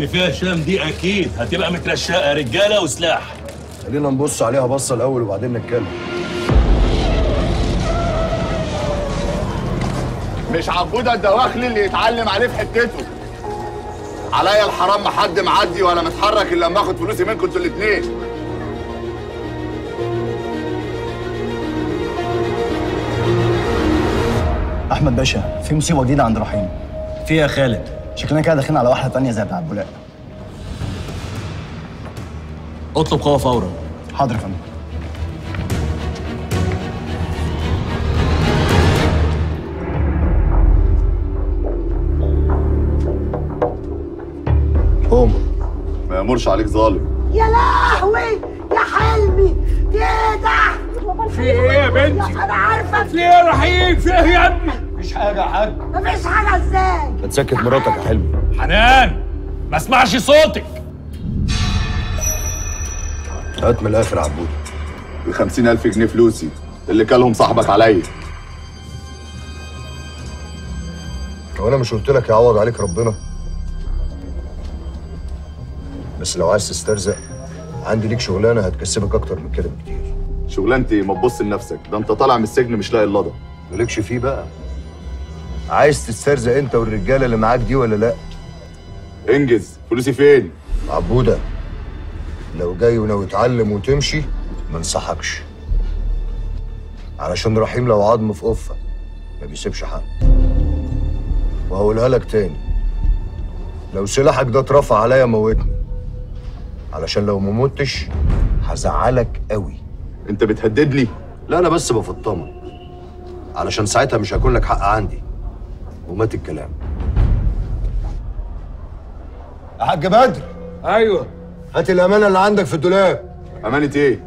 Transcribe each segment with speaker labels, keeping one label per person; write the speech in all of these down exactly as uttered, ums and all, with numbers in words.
Speaker 1: اللي فيها هشام دي اكيد هتبقى مترشقه رجاله وسلاح.
Speaker 2: خلينا نبص عليها بصه الاول وبعدين نتكلم.
Speaker 3: مش عبودة الدواخلي اللي يتعلم عليه في حتته. عليا الحرام ما حد معدي ولا متحرك الا لما اخد فلوسي منكم انتوا الاثنين.
Speaker 4: احمد باشا، في مصيبه جديده عند رحيم.
Speaker 1: في يا خالد؟
Speaker 4: شكلنا كده داخلين على واحده تانية زي بتاع بولاق.
Speaker 1: اطلب قوه فورا.
Speaker 4: حاضر يا فندم.
Speaker 3: قوم. ما يامرش عليك ظالم.
Speaker 5: يا لهوي يا حلمي، في ايه ده؟
Speaker 6: في ايه يا بنتي؟
Speaker 5: انا عارفه
Speaker 6: في ايه يا رحيم؟ في ايه يا ابني؟
Speaker 4: مفيش حاجه يا حاج.
Speaker 5: مفيش حاجه ازاي؟
Speaker 2: ما تسكت مراتك يا حلمي.
Speaker 1: حنان ما اسمعش صوتك.
Speaker 2: هات من الاخر يا عبود.
Speaker 3: ال خمسين ألف جنيه فلوسي اللي كلهم صاحبك عليا.
Speaker 2: هو انا مش قلت لك يعوض عليك ربنا؟ بس لو عايز تسترزق عندي ليك شغلانه هتكسبك اكتر من كده بكتير.
Speaker 3: شغلانتي ما تبص لنفسك، ده انت طالع من السجن مش لاقي اللضا.
Speaker 2: مالكش فيه بقى. عايز تسترزق انت والرجاله اللي معاك دي ولا لا؟
Speaker 3: انجز. فلوسي فين؟
Speaker 2: عبوده لو جاي وناوي تتعلم وتمشي ما انصحكش، علشان رحيم لو عظم في قفه ما بيسيبش حق. وهقولها لك تاني، لو سلاحك ده اترفع عليا موتني، علشان لو ما متش هزعلك قوي.
Speaker 3: انت بتهددني؟
Speaker 2: لا انا بس بفطمك، علشان ساعتها مش هيكون لك حق عندي. ومات الكلام. يا حاج بدر.
Speaker 6: ايوه.
Speaker 2: هات الامانه اللي عندك في الدولاب.
Speaker 3: امانه ايه؟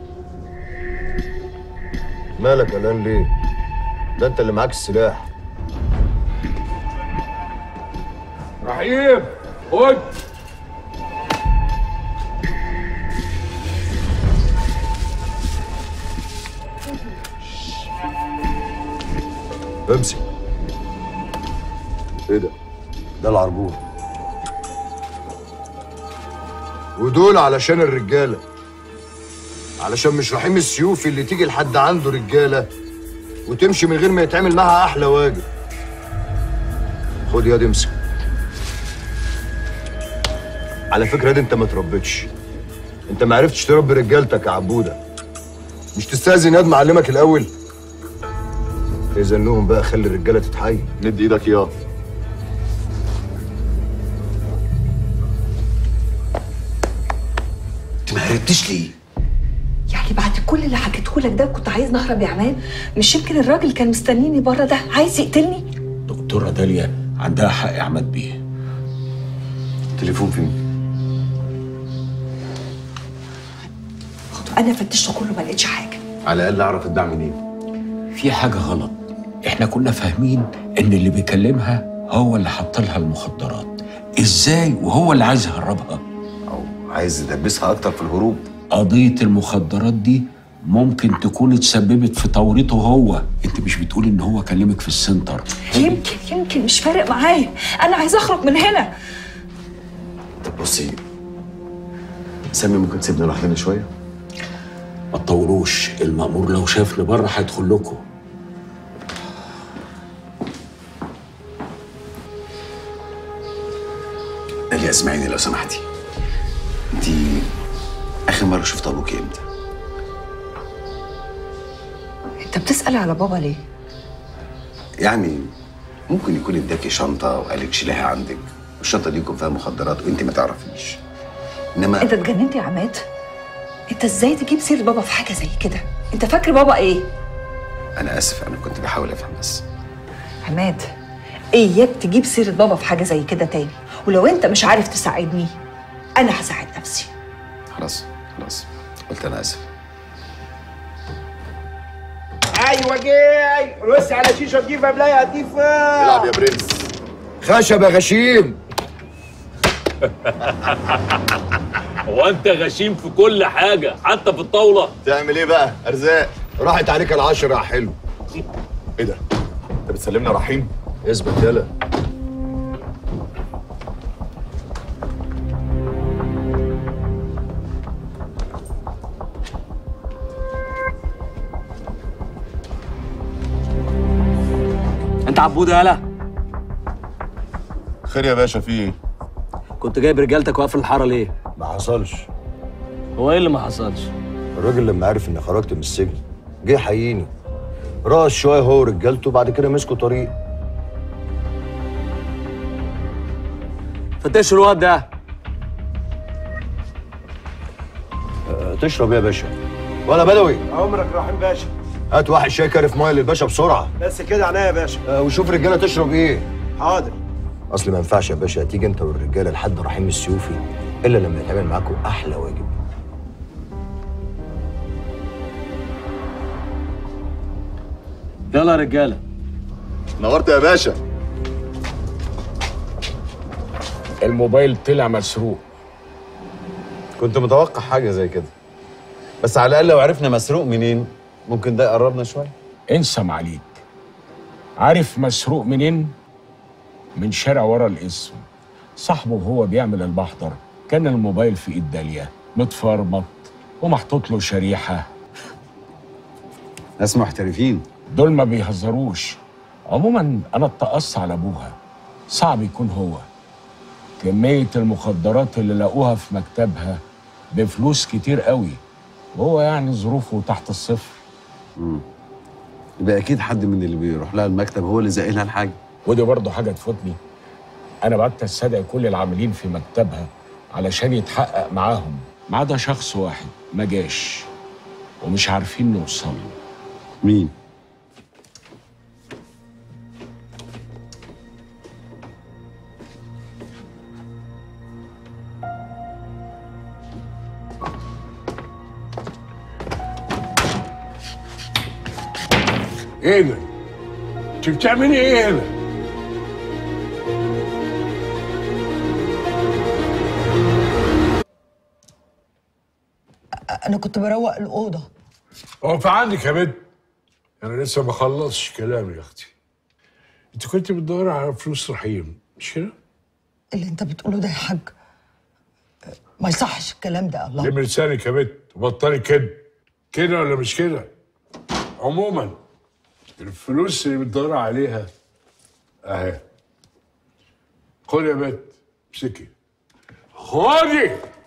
Speaker 2: مالك قلقان ليه؟ ده انت اللي معاك السلاح.
Speaker 6: رحيم خد.
Speaker 2: امسك.
Speaker 3: ايه ده؟
Speaker 2: ده العربون. ودول علشان الرجاله، علشان مش رحيم السيوفي اللي تيجي لحد عنده رجاله وتمشي من غير ما يتعمل معاها احلى واجب. خد ياض امسك. على فكره دي انت ما تربيتش، انت ما عرفتش تربي رجالتك يا عبوده. مش تستاذن ياض معلمك الاول؟ اذن لهم بقى، خلي الرجاله تتحايل.
Speaker 3: ند ايدك ياض.
Speaker 7: انت ما هربتش ليه؟
Speaker 8: يعني بعد كل اللي حكيته لك ده كنت عايز نهرب يا عماد؟ مش يمكن الراجل كان مستنيني بره ده عايز يقتلني؟
Speaker 7: دكتورة داليا عندها حق يا عماد بيه.
Speaker 2: التليفون فين؟
Speaker 8: انا فتشته كله ما لقيتش حاجه.
Speaker 2: على الاقل اعرف الدعم منين.
Speaker 7: في حاجة غلط. احنا كنا فاهمين ان اللي بيكلمها هو اللي حط لها المخدرات. ازاي وهو اللي عايز يهربها؟
Speaker 2: او عايز يدبسها اكتر في الهروب.
Speaker 7: قضية المخدرات دي ممكن تكون اتسببت في توريطه هو. انت مش بتقول ان هو كلمك في السنتر؟
Speaker 8: يمكن يمكن مش فارق معايا، انا عايزه اخرج من هنا.
Speaker 2: طب بصي، سامي ممكن تسيبنا لوحدنا شويه؟
Speaker 7: ما تطولوش، المأمور لو شافني بره هيدخل لكم.
Speaker 9: داليا اسمعيني لو سمحتي. انت اخر مره شفت ابوكي امتى؟
Speaker 8: انت بتسأل على بابا ليه؟
Speaker 9: يعني ممكن يكون اداكي شنطه وقالك شيليها عندك، والشنطه دي يكون فيها مخدرات وانت ما تعرفيش. انما
Speaker 8: انت اتجننت يا عماد؟ انت ازاي تجيب سيرة بابا في حاجه زي كده؟ انت فاكر بابا ايه؟
Speaker 9: انا اسف، انا كنت بحاول افهم بس.
Speaker 8: عماد اياك تجيب سيرة بابا في حاجه زي كده تاني، ولو انت مش عارف تساعدني انا هساعد نفسي.
Speaker 9: خلاص خلاص قلت انا اسف.
Speaker 6: ايوه جاي. رص على شيشه تجيب قبلها يا لطيفه.
Speaker 3: العب يا برنس.
Speaker 2: خشب يا غشيم.
Speaker 1: هو انت غشيم في كل حاجه حتى في الطاوله؟
Speaker 3: تعمل ايه بقى؟ ارزاق.
Speaker 2: راحت عليك العشرة يا حلو.
Speaker 3: ايه ده؟ انت بتسلمنا رحيم؟
Speaker 2: اثبت يالا.
Speaker 10: عبودة يالا.
Speaker 3: خير يا باشا، في ايه؟
Speaker 10: كنت جايب رجالتك واقف الحاره ليه؟
Speaker 2: ما حصلش.
Speaker 10: هو ايه اللي ما حصلش؟
Speaker 2: الراجل لما عرف اني خرجت من السجن جه يحييني، رقص شويه هو ورجالته وبعد كده مسكوا طريق.
Speaker 10: فتشوا الواد ده.
Speaker 2: أه تشرب ايه يا باشا؟ ولا بدوي؟
Speaker 6: عمرك رحيم باشا.
Speaker 2: هات واحد شاي كارف ميه للباشا بسرعه.
Speaker 6: بس كده عينيا يا باشا.
Speaker 2: أه وشوف رجاله تشرب ايه.
Speaker 6: حاضر.
Speaker 2: اصل ما ينفعش يا باشا تيجي انت والرجاله لحد رحيم السيوفي الا لما يتعمل معاكم احلى واجب.
Speaker 10: يلا يا رجاله.
Speaker 3: نورت يا باشا.
Speaker 7: الموبايل طلع مسروق.
Speaker 11: كنت متوقع حاجة زي كده، بس على الأقل لو عرفنا مسروق منين ممكن ده يقربنا شوية.
Speaker 7: انسى معليك. عارف مسروق منين؟ من شارع ورا الاسم. صاحبه وهو بيعمل المحضر كان الموبايل في ايد داليا متفرمط ومحطوط له شريحة.
Speaker 11: ناس محترفين
Speaker 7: دول، ما بيهزروش. عموما انا اتقصت على ابوها، صعب يكون هو. كمية المخدرات اللي لقوها في مكتبها بفلوس كتير قوي، وهو يعني ظروفه تحت الصفر.
Speaker 11: امم يبقى اكيد حد من اللي بيروح لها المكتب هو اللي زق لها الحاجه.
Speaker 7: ودي برضه حاجه تفوتني. انا بعت استدعي كل العاملين في مكتبها علشان يتحقق معاهم، ما عدا شخص واحد ما جاش ومش عارفين نوصل له.
Speaker 11: مين؟
Speaker 12: ايه ده؟ انت بتعملي ايه هنا؟
Speaker 5: انا كنت بروق الاوضه.
Speaker 12: هو في عندك يا بنت؟ انا لسه ما خلصتش كلامي يا اختي. انت كنت بتدوري على فلوس رحيم مش كده؟
Speaker 5: اللي انت بتقوله ده يا حاج ما يصحش الكلام ده. الله،
Speaker 12: لم لسانك يا بنت وبطلي كده. كده ولا مش كده؟ عموما الفلوس اللي بتدوري عليها اهي. خدي يا بنت، امسكي. خدي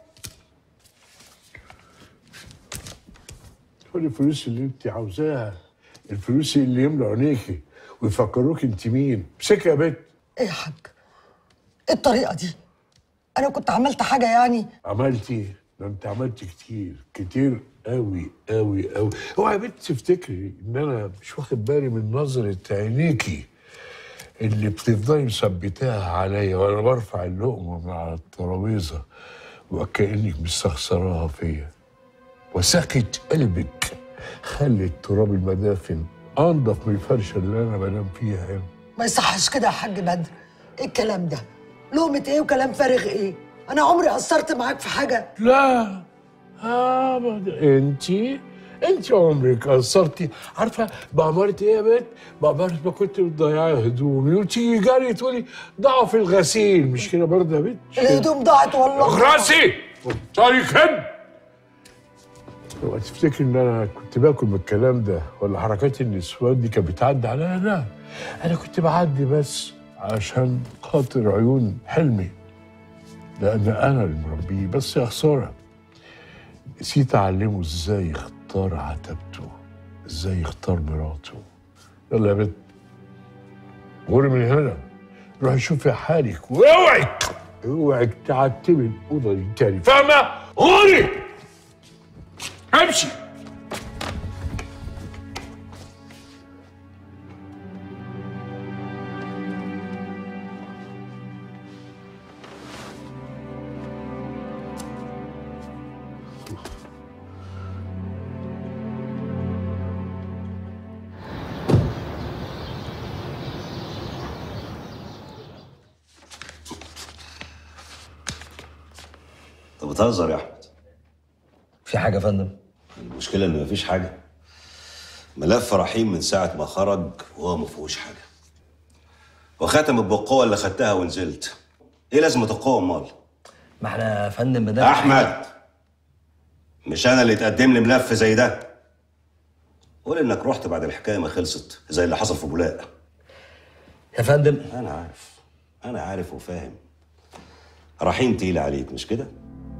Speaker 12: خدي الفلوس اللي انت عاوزاها، الفلوس اللي يملوا عينيكي ويفكروك انت مين. امسكي يا بنت.
Speaker 5: ايه يا حاج؟ ايه الطريقه دي؟ انا كنت عملت حاجه يعني؟
Speaker 12: عملتي؟ ده انت عملتي كتير كتير قوي قوي قوي. اوعي يا بنت تفتكري ان انا مش واخد بالي من نظره عينيكي اللي بتفضلي مثبتاها عليا وانا برفع اللقمه من على الترابيزه وكانك مستخسراها فيا. وساقة قلبك خلت تراب المدافن انضف من الفرشه اللي انا بنام فيها هنا.
Speaker 5: ما يصحش كده يا حاج بدر. ايه الكلام ده؟ لقمه ايه وكلام فارغ ايه؟ انا عمري قصرت معاك في حاجه؟
Speaker 12: لا ابدا. انتي انتي عمرك قصرتي. عارفه بأمارة ايه يا بنت؟ بأمارة ما كنت بتضيعي هدومي وتيجي جري تقولي ضاعوا في الغسيل. مش كده برضه يا بنت؟
Speaker 5: الهدوم ضاعت والله.
Speaker 12: اخرسي طاري كده. اوعى تفتكر ان انا كنت باكل من الكلام ده ولا حركات النسوان دي كانت بتعدي عليا. لا، انا كنت بعدي بس عشان خاطر عيون حلمي، لان انا اللي مربيه. بس يا خساره نسيت اعلمه ازاي يختار عتبته، ازاي يختار مراته. يلا يا بنت غوري من هنا، روحي شوفي حالك واوعك اوعك تعتبي الاوضه دي تاني، فاهمه؟ غوري امشي.
Speaker 13: طب بتهزر يا احمد؟
Speaker 14: في حاجه يا فندم؟
Speaker 13: المشكله ان مفيش حاجه. ملف رحيم من ساعه ما خرج وهو ما فيهوش حاجه. وختمت بالقوه اللي خدتها ونزلت. ايه لازمه القوه امال؟
Speaker 14: ما احنا يا فندم بدل
Speaker 13: احمد، مش انا اللي تقدم لي ملف زي ده. قول انك رحت بعد الحكايه ما خلصت زي اللي حصل في بولاق.
Speaker 14: يا فندم.
Speaker 13: انا عارف انا عارف وفاهم. رحيم تقيل عليك مش كده؟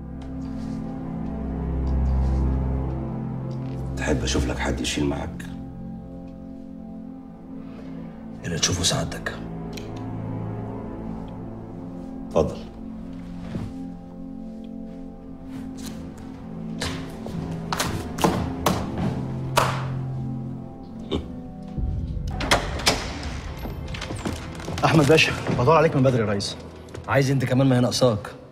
Speaker 13: تحب اشوف لك حد يشيل معاك؟
Speaker 14: اللي تشوفه سعادتك.
Speaker 13: اتفضل.
Speaker 4: احمد باشا بدور عليك من بدري يا ريس.
Speaker 14: عايز انت كمان ما هي ناقصاك.